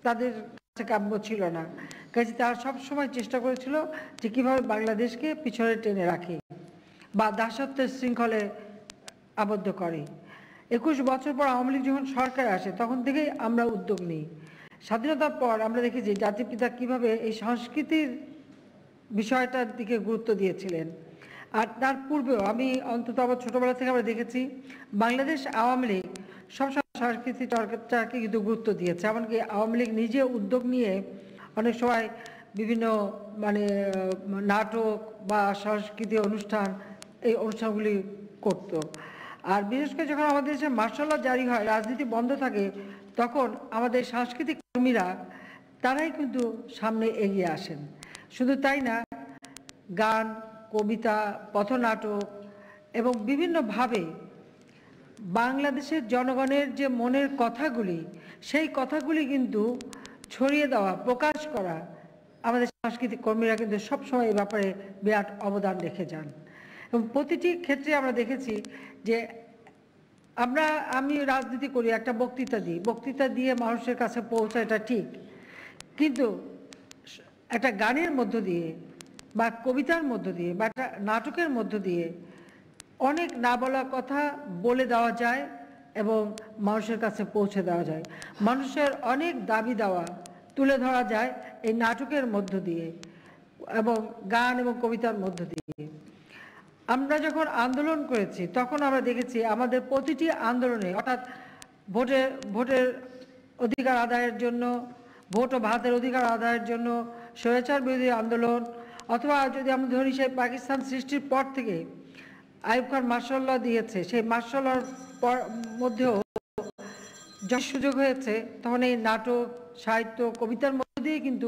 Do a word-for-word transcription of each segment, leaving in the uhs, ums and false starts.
তাদের কাছে কাম্য ছিল না। কাজে তারা সবসময় চেষ্টা করেছিল যে কীভাবে বাংলাদেশকে পিছনে টেনে রাখে বা দাসত্বের শৃঙ্খলে আবদ্ধ করে। একুশ বছর পর আওয়ামী লীগ যখন সরকারে আসে তখন থেকেই আমরা উদ্যোগ নিই। স্বাধীনতার পর আমরা দেখেছি জাতির পিতা কীভাবে এই সংস্কৃতির বিষয়টার দিকে গুরুত্ব দিয়েছিলেন। আর তার পূর্বেও আমি অন্তত আমার ছোটোবেলা থেকে আমরা দেখেছি বাংলাদেশ আওয়ামী লীগ সবসময় সংস্কৃতি চর্চাকে কিন্তু গুরুত্ব দিয়েছে। এমনকি আওয়ামী লীগ নিজে উদ্যোগ নিয়ে অনেক সময় বিভিন্ন মানে নাটক বা সংস্কৃতি অনুষ্ঠান এই অনুষ্ঠানগুলি করত। আর বিশেষ করে যখন আমাদের দেশে মার্শাল ল জারি হয়, রাজনীতি বন্ধ থাকে, তখন আমাদের সাংস্কৃতিক কর্মীরা তারাই কিন্তু সামনে এগিয়ে আসেন। শুধু তাই না, গান, কবিতা, পথনাটক এবং বিভিন্নভাবে বাংলাদেশের জনগণের যে মনের কথাগুলি, সেই কথাগুলি কিন্তু ছড়িয়ে দেওয়া, প্রকাশ করা আমাদের সাংস্কৃতিক কর্মীরা কিন্তু সবসময় এই ব্যাপারে বিরাট অবদান রেখে যান। এবং প্রতিটি ক্ষেত্রে আমরা দেখেছি যে আমরা আমি রাজনীতি করি, একটা বক্তৃতা দিই, বক্তৃতা দিয়ে মানুষের কাছে পৌঁছায়, এটা ঠিক, কিন্তু একটা গানের মধ্য দিয়ে বা কবিতার মধ্য দিয়ে বা একটা নাটকের মধ্য দিয়ে অনেক না বলা কথা বলে দেওয়া যায় এবং মানুষের কাছে পৌঁছে দেওয়া যায়। মানুষের অনেক দাবি দেওয়া তুলে ধরা যায় এই নাটকের মধ্য দিয়ে এবং গান এবং কবিতার মধ্য দিয়ে। আমরা যখন আন্দোলন করেছি তখন আমরা দেখেছি আমাদের প্রতিটি আন্দোলনে, অর্থাৎ ভোটের ভোটের অধিকার আদায়ের জন্য, ভোট ও ভাতের অধিকার আদায়ের জন্য, স্বৈরাচার বিরোধী আন্দোলন, অথবা যদি আমরা ধরি সেই পাকিস্তান সৃষ্টির পর থেকে আইয়ুব খান মার্শাল ল দিয়েছে, সেই মার্শাল লর মধ্যেও যখন সুযোগ হয়েছে তখন এই নাটক, সাহিত্য, কবিতার মধ্য দিয়ে কিন্তু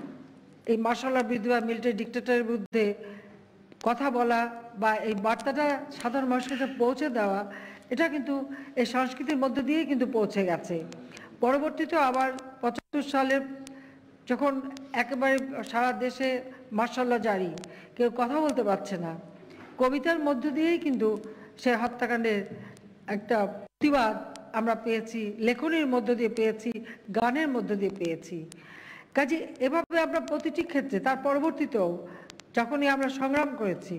এই মার্শাল লর বিরুদ্ধে বা মিলিটারি ডিক্টেটরের বিরুদ্ধে কথা বলা বা এই বার্তাটা সাধারণ মানুষের কাছে পৌঁছে দেওয়া, এটা কিন্তু এই সংস্কৃতির মধ্য দিয়েই কিন্তু পৌঁছে গেছে। পরবর্তীতে আবার পঁচাত্তর সালের যখন একেবারে সারা দেশে মার্শাল ল জারি, কেউ কথা বলতে পারছে না, কবিতার মধ্য দিয়েই কিন্তু সে হত্যাকাণ্ডের একটা প্রতিবাদ আমরা পেয়েছি, লেখনীর মধ্য দিয়ে পেয়েছি, গানের মধ্য দিয়ে পেয়েছি। কাজে এভাবে আমরা প্রতিটি ক্ষেত্রে, তার পরবর্তীতেও যখনই আমরা সংগ্রাম করেছি,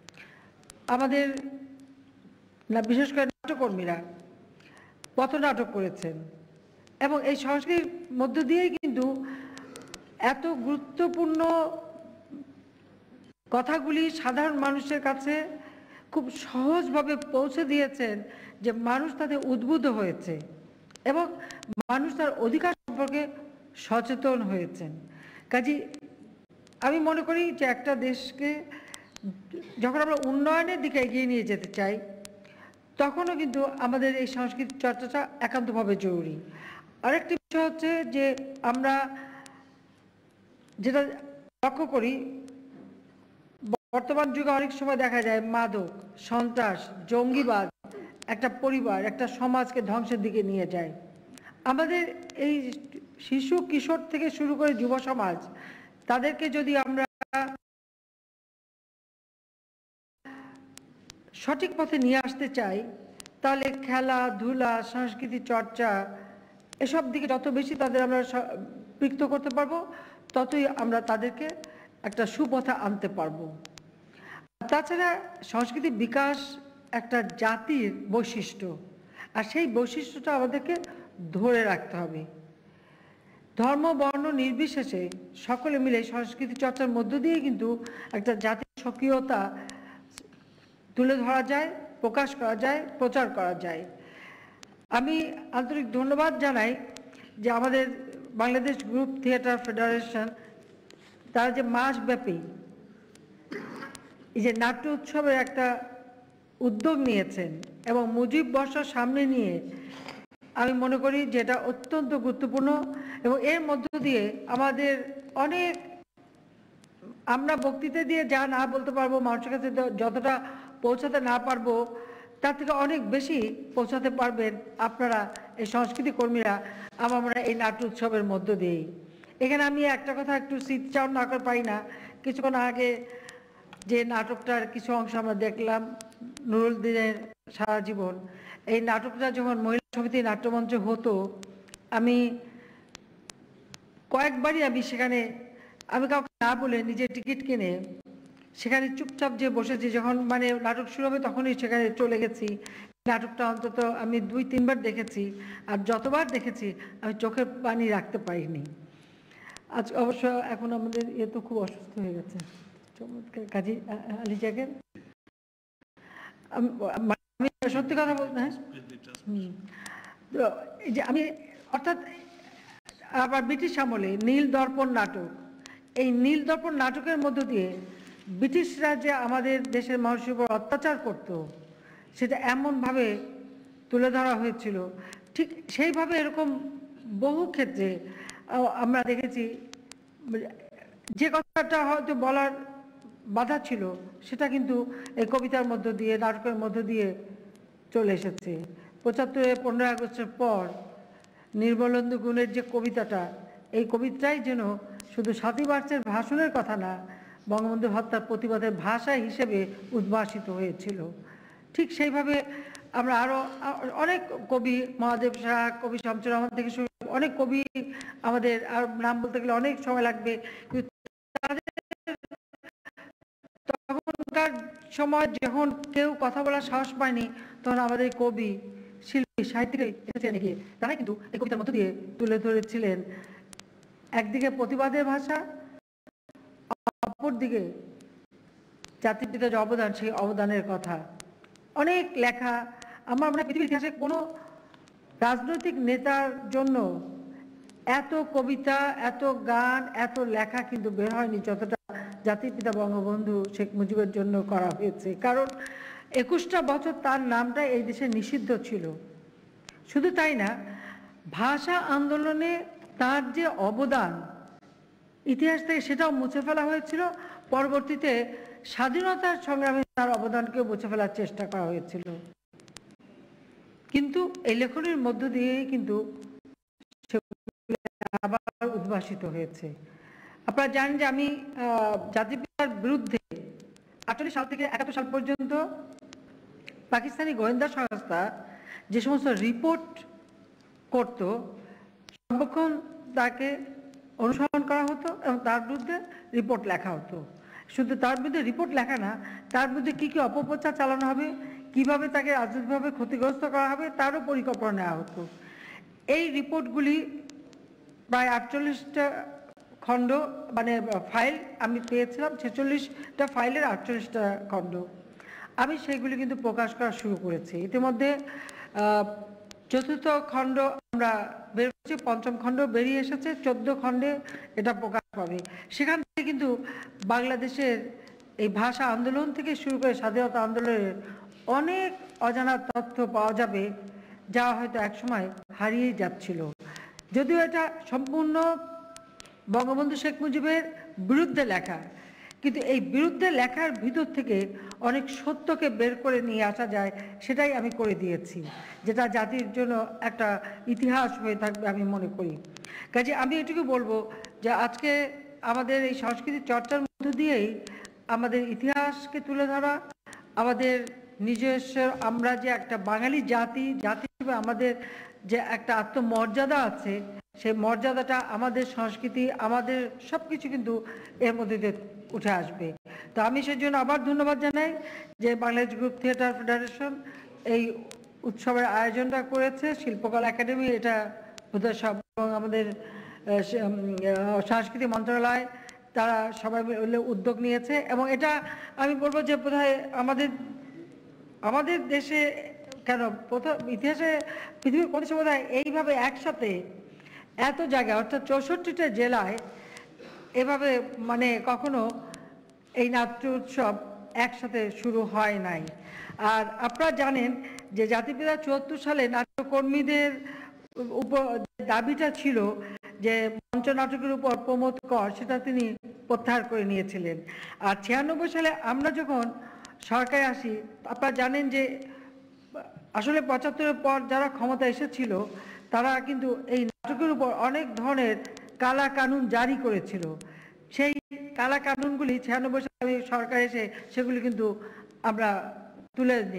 আমাদের না বিশেষ করে নাট্যকর্মীরা পথনাটক করেছেন এবং এই সংস্কৃতির মধ্য দিয়েই কিন্তু এত গুরুত্বপূর্ণ কথাগুলি সাধারণ মানুষের কাছে খুব সহজভাবে পৌঁছে দিয়েছেন যে মানুষ তাতে উদ্বুদ্ধ হয়েছে এবং মানুষ তার অধিকার সম্পর্কে সচেতন হয়েছেন। কাজে আমি মনে করি যে একটা দেশকে যখন আমরা উন্নয়নের দিকে এগিয়ে নিয়ে যেতে চাই, তখনও কিন্তু আমাদের এই সংস্কৃতি চর্চাটা একান্তভাবে জরুরি। আরেকটি বিষয় হচ্ছে যে আমরা যেটা লক্ষ্য করি, বর্তমান যুগে অনেক সময় দেখা যায় মাদক, সন্ত্রাস, জঙ্গিবাদ একটা পরিবার, একটা সমাজকে ধ্বংসের দিকে নিয়ে যায়। আমাদের এই শিশু কিশোর থেকে শুরু করে যুব সমাজ, তাদেরকে যদি আমরা সঠিক পথে নিয়ে আসতে চাই, তাহলে খেলাধুলা, সংস্কৃতি চর্চা এসব দিকে যত বেশি তাদের আমরা প্রবৃত্ত করতে পারবো, ততই আমরা তাদেরকে একটা সুপথে আনতে পারবো। তাছাড়া সংস্কৃতি বিকাশ একটা জাতির বৈশিষ্ট্য, আর সেই বৈশিষ্ট্যটা আমাদেরকে ধরে রাখতে হবে। ধর্ম, বর্ণ নির্বিশেষে সকলে মিলে সংস্কৃতি চর্চার মধ্য দিয়ে কিন্তু একটা জাতির সক্রিয়তা তুলে ধরা যায়, প্রকাশ করা যায়, প্রচার করা যায়। আমি আন্তরিক ধন্যবাদ জানাই যে আমাদের বাংলাদেশ গ্রুপ থিয়েটার ফেডারেশন, তারা যে মাসব্যাপী এই যে নাট্য উৎসবের একটা উদ্যোগ নিয়েছেন এবং মুজিব বর্ষ সামনে নিয়ে আমি মনে করি যে এটা অত্যন্ত গুরুত্বপূর্ণ এবং এর মধ্য দিয়ে আমাদের অনেক, আমরা বক্তৃতা দিয়ে যা না বলতে পারবো, মানুষের কাছে যতটা পৌঁছাতে না পারবো, তার থেকে অনেক বেশি পৌঁছাতে পারবেন আপনারা এই সংস্কৃতি কর্মীরা আমরা এই নাট্য উৎসবের মধ্য দিয়েই। এখানে আমি একটা কথা একটু স্মৃতিচারণ না করে পারি না, কিছুক্ষণ আগে যে নাটকটার কিছু অংশ আমরা দেখলাম, নুরুল দিনের সারা জীবন, এই নাটকটা যখন মহিলা সমিতি নাট্যমঞ্চে হতো, আমি কয়েকবারই আমি সেখানে আমি কাউকে না বলে নিজে টিকিট কিনে সেখানে চুপচাপ যে বসেছি, যখন মানে নাটক শুরু হবে তখনই সেখানে চলে গেছি। নাটকটা অন্তত আমি দুই তিনবার দেখেছি, আর যতবার দেখেছি আমি চোখের পানি রাখতে পারিনি। আজ অবশ্য এখন আমাদের এ তো খুব অসুস্থ হয়ে গেছে চমৎকার কাজী আলী জাকের। আমি সত্যি কথা বলতে হ্যাঁ তো এই যে আমি অর্থাৎ আবার ব্রিটিশ আমলে নীল দর্পণ নাটক, এই নীল দর্পণ নাটকের মধ্য দিয়ে ব্রিটিশরা যে আমাদের দেশের মানুষের উপর অত্যাচার করত সেটা এমনভাবে তুলে ধরা হয়েছিল। ঠিক সেইভাবে এরকম বহু ক্ষেত্রে আমরা দেখেছি যে কথাটা হয়তো বলার বাধা ছিল সেটা কিন্তু এই কবিতার মধ্য দিয়ে নাটকের মধ্য দিয়ে চলে এসেছে। পঁচাত্তরে পনেরোই আগস্টের পর নির্মলেন্দু গুণের যে কবিতাটা, এই কবিতাটাই যেন শুধু সাতই মার্চের ভাষণের কথা না, বঙ্গবন্ধু হত্যার প্রতিবাদের ভাষা হিসেবে উদ্ভাসিত হয়েছিল। ঠিক সেইভাবে আমরা আরও অনেক কবি, মহাদেব শাহ, কবি শামসুর রহমান থেকে শুরু অনেক কবি, আমাদের আর নাম বলতে গেলে অনেক সময় লাগবে, তখনকার সময় যখন কেউ কথা বলার সাহস পায়নি তখন আমাদের কবি, শিল্পী, সাহিত্যিক এসেছেন এগিয়ে, তারা কিন্তু এই কবিতার মধ্য দিয়ে তুলে ধরেছিলেন একদিকে প্রতিবাদের ভাষা, অপরদিকে জাতির পিতার যে অবদান সেই অবদানের কথা। অনেক লেখা, আমার মনে হয় পৃথিবীর ইতিহাসে কোনো রাজনৈতিক নেতার জন্য এত কবিতা, এত গান, এত লেখা কিন্তু বের হয়নি যতটা জাতির পিতা বঙ্গবন্ধু শেখ মুজিবের জন্য করা হয়েছে। কারণ একুশটা বছর তার নামটা এই দেশে নিষিদ্ধ ছিল। শুধু তাই না, ভাষা আন্দোলনে তার যে অবদান ইতিহাস থেকে সেটাও মুছে ফেলা হয়েছিল। পরবর্তীতে স্বাধীনতার সংগ্রামে তার অবদানকেও মুছে ফেলার চেষ্টা করা হয়েছিল। কিন্তু এই লেখনের মধ্য দিয়েই কিন্তু আবার উদ্ভাসিত হয়েছে। আপনারা জানেন যে আমি জাতির পিতার বিরুদ্ধে আটচল্লিশ সাল থেকে একাত্তর সাল পর্যন্ত পাকিস্তানি গোয়েন্দা সংস্থা যে সমস্ত রিপোর্ট করত সর্বক্ষণ তাকে অনুসরণ করা হতো এবং তার বিরুদ্ধে রিপোর্ট লেখা হতো। শুধু তার বিরুদ্ধে রিপোর্ট লেখা না, তার বিরুদ্ধে কী কী অপপ্রচার চালানো হবে, কিভাবে তাকে রাজনৈতিকভাবে ক্ষতিগ্রস্ত করা হবে তারও পরিকল্পনা নেওয়া হতো। এই রিপোর্টগুলি প্রায় আটচল্লিশটা খণ্ড মানে ফাইল আমি পেয়েছিলাম, ছেচল্লিশটা ফাইলের আটচল্লিশটা খণ্ড। আমি সেগুলি কিন্তু প্রকাশ করা শুরু করেছি। ইতিমধ্যে চতুর্থ খণ্ড আমরা বের করছি, পঞ্চম খণ্ড বেরিয়ে এসেছে, চোদ্দ খণ্ডে এটা প্রকাশ পাবে। সেখান থেকে কিন্তু বাংলাদেশের এই ভাষা আন্দোলন থেকে শুরু করে স্বাধীনতা আন্দোলনের অনেক অজানা তথ্য পাওয়া যাবে যা হয়তো একসময় হারিয়ে যাচ্ছিল। যদিও এটা সম্পূর্ণ বঙ্গবন্ধু শেখ মুজিবের বিরুদ্ধে লেখা, কিন্তু এই বিরুদ্ধে লেখার ভিতর থেকে অনেক সত্যকে বের করে নিয়ে আসা যায়, সেটাই আমি করে দিয়েছি, যেটা জাতির জন্য একটা ইতিহাস হয়ে থাকবে আমি মনে করি। কাজে আমি এটুকু বলবো যে আজকে আমাদের এই সংস্কৃতি চর্চার মধ্য দিয়েই আমাদের ইতিহাসকে তুলে ধরা, আমাদের নিজস্ব আমরা যে একটা বাঙালি জাতি, জাতি হিসেবে আমাদের যে একটা আত্মমর্যাদা আছে, সেই মর্যাদাটা, আমাদের সংস্কৃতি, আমাদের সব কিছু কিন্তু এর মধ্যে দিয়ে উঠে আসবে। তো আমি সেজন্য আবার ধন্যবাদ জানাই যে বাংলাদেশ গ্রুপ থিয়েটার ফেডারেশন এই উৎসবের আয়োজনটা করেছে, শিল্পকলা একাডেমি এটা বোধহয় সব, আমাদের সংস্কৃতি মন্ত্রণালয় তারা সবাই মিলে উদ্যোগ নিয়েছে। এবং এটা আমি বলবো যে বোধহয় আমাদের আমাদের দেশে কেন প্রথম ইতিহাসে পৃথিবীর কোন সময় বোধহয় এইভাবে একসাথে এত জায়গায় অর্থাৎ চৌষট্টিটা জেলায় এভাবে মানে কখনো এই নাট্য উৎসব একসাথে শুরু হয় নাই। আর আপনারা জানেন যে জাতিপিতা চুয়াত্তর সালে নাট্যকর্মীদের উপর দাবিটা ছিল যে মঞ্চ নাটকের উপর প্রমোদ কর, সেটা তিনি প্রত্যাহার করে নিয়েছিলেন। আর ছিয়ানব্বই সালে আমরা যখন সরকারে আসি, আপনারা জানেন যে আসলে পঁচাত্তরের পর যারা ক্ষমতা এসেছিল তারা কিন্তু এই নাটকের উপর অনেক ধরনের কালা কানুন জারি করেছিল। সেই কালা কানুনগুলি ছিয়ানব্বই সালে সরকার এসে সেগুলি কিন্তু আমরা তুলে নিই,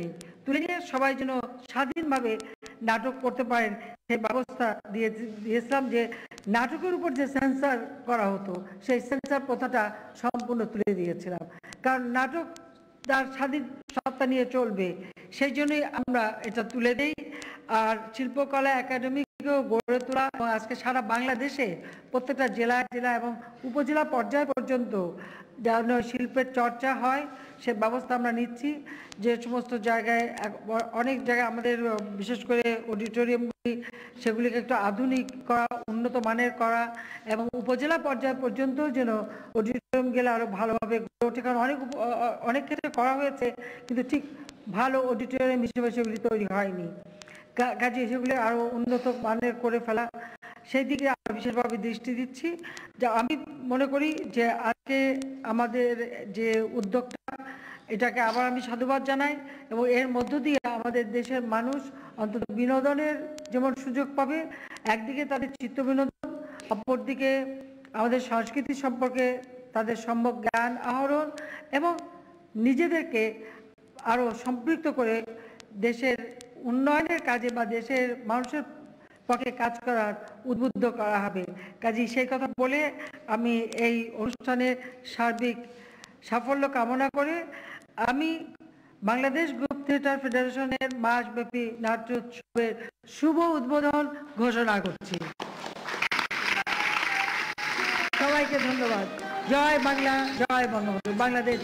তুলে নিয়ে সবাই যেন স্বাধীনভাবে নাটক করতে পারেন সেই ব্যবস্থা দিয়ে দিয়েছিলাম, যে নাটকের উপর যে সেন্সর করা হতো সেই সেন্সর প্রথাটা সম্পূর্ণ তুলে দিয়েছিলাম, কারণ নাটক তার স্বাধীন সত্তা নিয়ে চলবে, সেই জন্যই আমরা এটা তুলে দিই। আর শিল্পকলা একাডেমিকেও গড়ে তোলা এবং আজকে সারা বাংলাদেশে প্রত্যেকটা জেলা জেলা এবং উপজেলা পর্যায় পর্যন্ত যেন শিল্পের চর্চা হয় সে ব্যবস্থা আমরা নিচ্ছি। যে সমস্ত জায়গায় অনেক জায়গায় আমাদের বিশেষ করে অডিটোরিয়ামগুলি সেগুলিকে একটু আধুনিক করা, উন্নত মানের করা এবং উপজেলা পর্যায় পর্যন্ত যেন অডিটোরিয়াম গেলে আরও ভালোভাবে গড়ে ওঠে, কারণ অনেক অনেক ক্ষেত্রে করা হয়েছে কিন্তু ঠিক ভালো অডিটোরিয়াম হিসেবে সেগুলি তৈরি হয়নি। কাজে সেগুলি আরও উন্নত মানের করে ফেলা, সেই দিকে আমরা বিশেষভাবে দৃষ্টি দিচ্ছি। যা আমি মনে করি যে আজকে আমাদের যে উদ্যোগটা, এটাকে আবার আমি সাধুবাদ জানাই এবং এর মধ্য দিয়ে আমাদের দেশের মানুষ অন্তত বিনোদনের যেমন সুযোগ পাবে, একদিকে তাদের চিত্ত বিনোদন, অপরদিকে আমাদের সংস্কৃতি সম্পর্কে তাদের সম্যক জ্ঞান আহরণ এবং নিজেদেরকে আরও সম্পৃক্ত করে দেশের উন্নয়নের কাজে বা দেশের মানুষের পক্ষে কাজ করার উদ্বুদ্ধ করা হবে। কাজেই সেই কথা বলে আমি এই অনুষ্ঠানের সার্বিক সাফল্য কামনা করে আমি বাংলাদেশ গ্রুপ থিয়েটার ফেডারেশনের মাসব্যাপী নাট্যোৎসবের শুভ উদ্বোধন ঘোষণা করছি। সবাইকে ধন্যবাদ। জয় বাংলা, জয় বঙ্গবন্ধু, বাংলাদেশ।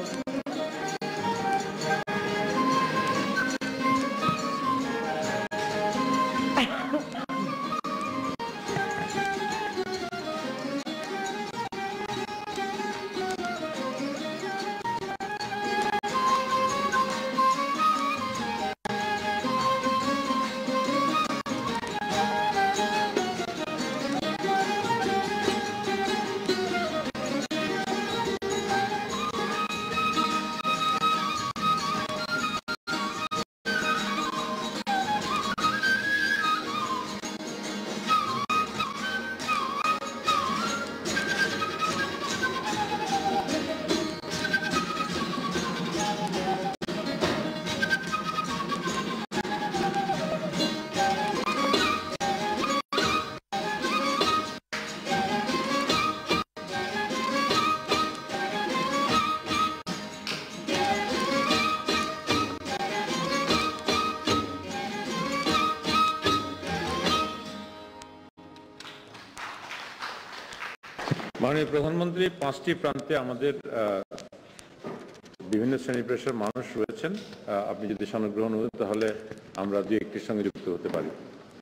মাননীয় প্রধানমন্ত্রী, পাঁচটি প্রান্তে আমাদের বিভিন্ন শ্রেণী পেশার মানুষ রয়েছেন। আপনি যদি সনদ গ্রহণ করেন তাহলে আমরা দুই একটির সঙ্গে যুক্ত হতে পারি।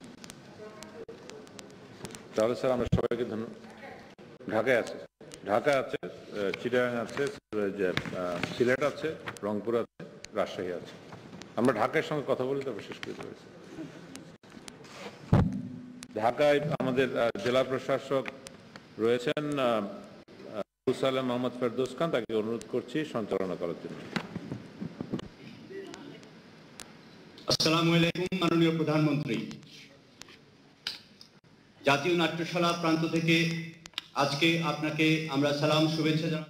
তাহলে স্যার আমরা সবাইকে ধন্যবাদ। ঢাকায় আছে, ঢাকা আছে, চিটাগাং আছে, সিলেট আছে, রংপুর আছে, রাজশাহী আছে। আমরা ঢাকার সঙ্গে কথা বলে তারপর শেষ করে দিতে। ঢাকায় আমাদের জেলা প্রশাসক রয়েছেন সালেম মোহাম্মদ ফেরদৌস খান, তাকে অনুরোধ করছি সঞ্চালনা করার জন্য। আসসালামু আলাইকুম মাননীয় প্রধানমন্ত্রী, জাতীয় নাট্যশালা প্রান্ত থেকে আজকে আপনাকে আমরা সালাম শুভেচ্ছা জানাচ্ছি।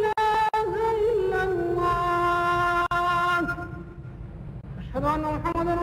أشهد أن محمدا